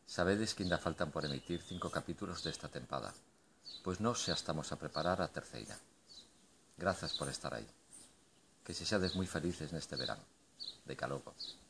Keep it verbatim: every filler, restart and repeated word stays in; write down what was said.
Sabedes que ainda faltan por emitir cinco capítulos desta tempada, pois nós xa estamos a preparar a terceira. Grazas por estar aí. Que sexades moi felices neste verán. De ca logo.